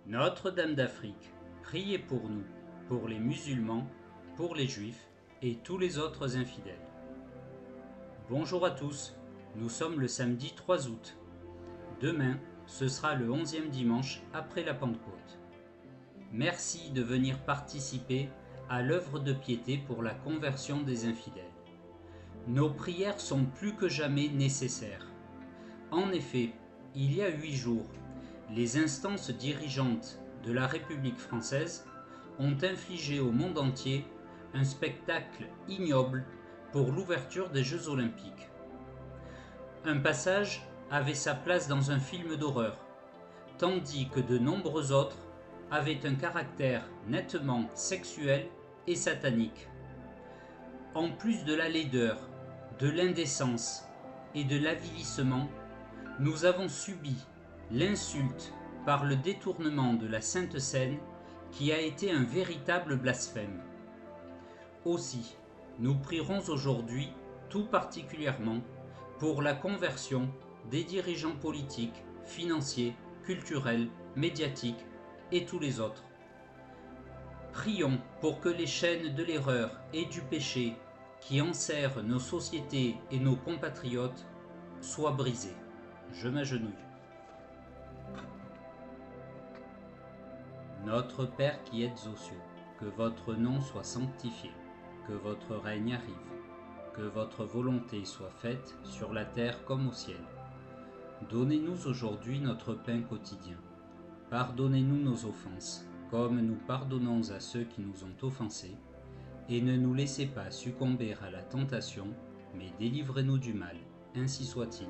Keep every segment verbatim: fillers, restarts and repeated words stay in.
Notre-Dame d'Afrique, priez pour nous, pour les musulmans, pour les juifs et tous les autres infidèles. Bonjour à tous, nous sommes le samedi trois août. Demain, ce sera le onzième dimanche après la Pentecôte. Merci de venir participer à l'œuvre de piété pour la conversion des infidèles. Nos prières sont plus que jamais nécessaires. En effet, il y a huit jours, les instances dirigeantes de la République française ont infligé au monde entier un spectacle ignoble pour l'ouverture des Jeux Olympiques. Un passage avait sa place dans un film d'horreur, tandis que de nombreux autres avaient un caractère nettement sexuel et satanique. En plus de la laideur, de l'indécence et de l'avilissement, nous avons subi l'insulte par le détournement de la Sainte Seine qui a été un véritable blasphème. Aussi, nous prierons aujourd'hui tout particulièrement pour la conversion des dirigeants politiques, financiers, culturels, médiatiques et tous les autres. Prions pour que les chaînes de l'erreur et du péché qui enserrent nos sociétés et nos compatriotes soient brisées. Je m'agenouille. Notre Père qui êtes aux cieux, que votre nom soit sanctifié, que votre règne arrive, que votre volonté soit faite sur la terre comme au ciel. Donnez-nous aujourd'hui notre pain quotidien. Pardonnez-nous nos offenses, comme nous pardonnons à ceux qui nous ont offensés, et ne nous laissez pas succomber à la tentation, mais délivrez-nous du mal, ainsi soit-il.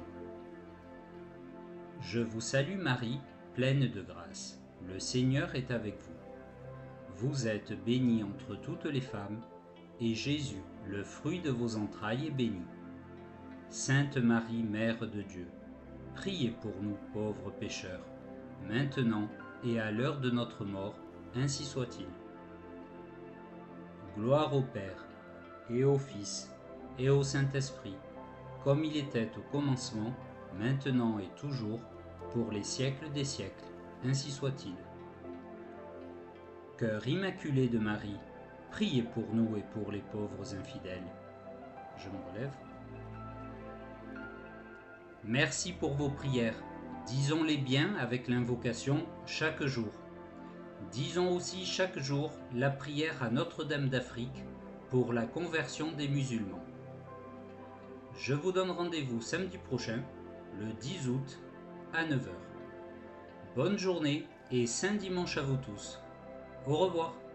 Je vous salue Marie, pleine de grâce. Le Seigneur est avec vous. Vous êtes bénie entre toutes les femmes, et Jésus, le fruit de vos entrailles, est béni. Sainte Marie, Mère de Dieu, priez pour nous pauvres pécheurs, maintenant et à l'heure de notre mort, ainsi soit-il. Gloire au Père, et au Fils, et au Saint-Esprit, comme il était au commencement, maintenant et toujours, pour les siècles des siècles, ainsi soit-il. Cœur immaculé de Marie, priez pour nous et pour les pauvres infidèles. Je me relève. Merci pour vos prières. Disons-les bien avec l'invocation chaque jour. Disons aussi chaque jour la prière à Notre-Dame d'Afrique pour la conversion des musulmans. Je vous donne rendez-vous samedi prochain, le dix août, à neuf heures. Bonne journée et saint dimanche à vous tous. Au revoir.